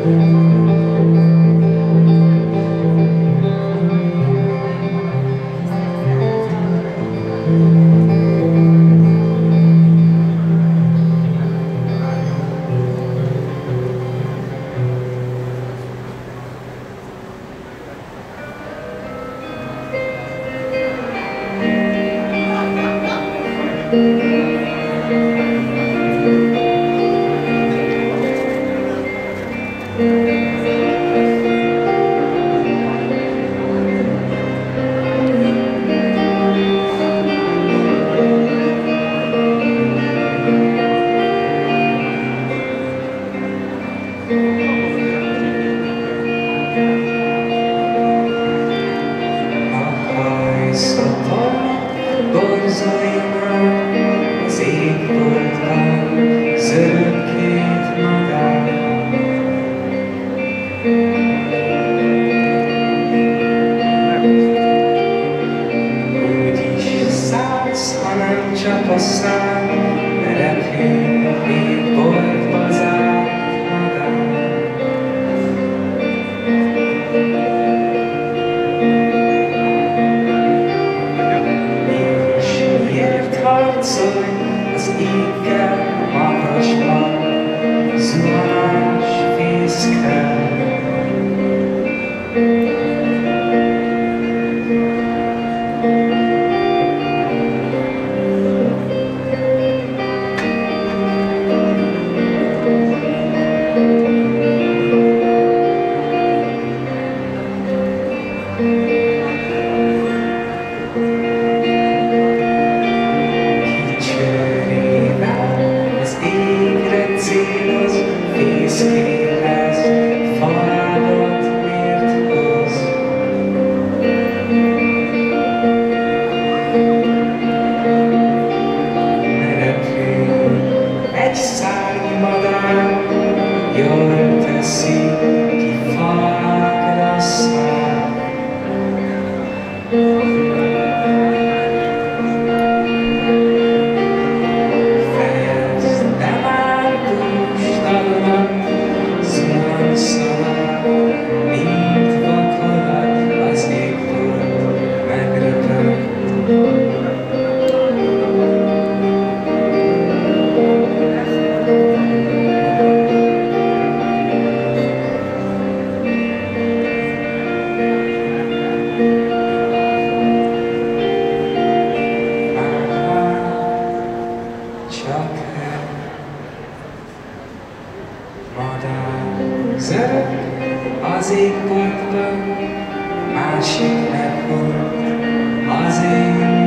Az égboltban zörög két madár. Úgy is szállsz, ha nem csap a szám, ne repülj a égboltba zárt madár. Harcolj az éggel, magasban, zuhanás fészkel. Fészkéhez faládat miért hoz? Ne repülj, egy szárny madár, jól teszi, ki falákra száll. Fejezd, de már dústalan, mint vakolat az égbolt megrepül. Csak egy madár zörög az égboltban, másik nem volt az én